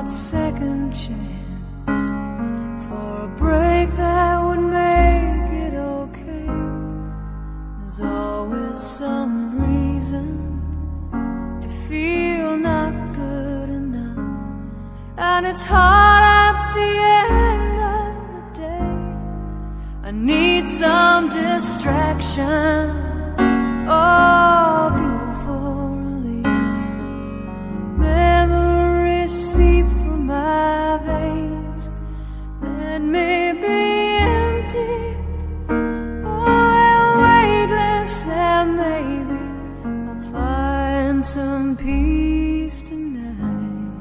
that second chance, for a break that would make it okay. There's always some reason to feel not good enough, and it's hard at the end of the day. I need some distraction, oh, beautiful release. Memories seep through my veins. Let me be empty, oh, and weightless, and maybe I'll find some peace tonight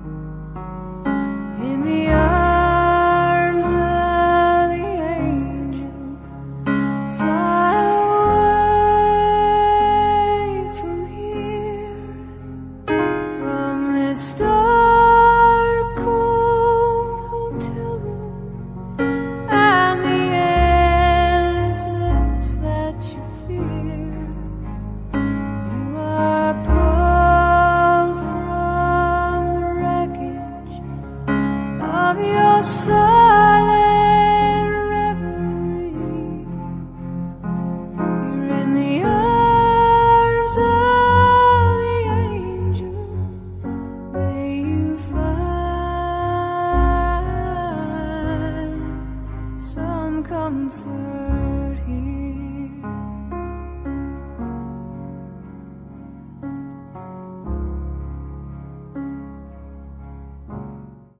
in the arms of the angel. Fly away from here, from this dark, cold hotel room, and the endlessness that you fear. You are pulled from the wreckage of your soul.